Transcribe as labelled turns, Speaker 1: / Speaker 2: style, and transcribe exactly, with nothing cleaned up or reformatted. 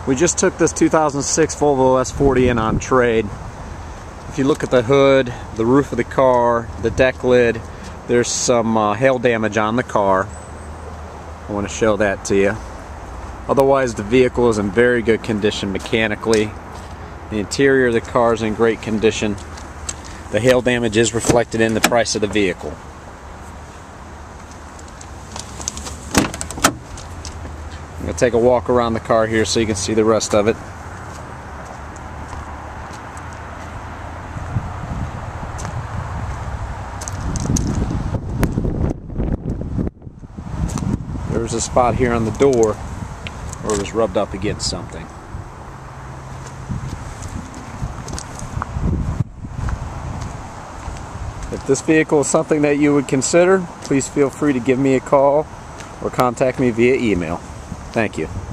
Speaker 1: We just took this two thousand six Volvo S forty in on trade. If you look at the hood, the roof of the car, the deck lid, there's some uh, hail damage on the car. I want to show that to you. Otherwise, the vehicle is in very good condition mechanically. The interior of the car is in great condition. The hail damage is reflected in the price of the vehicle. I'm going to take a walk around the car here so you can see the rest of it. There's a spot here on the door where it was rubbed up against something. If this vehicle is something that you would consider, please feel free to give me a call or contact me via email. Thank you.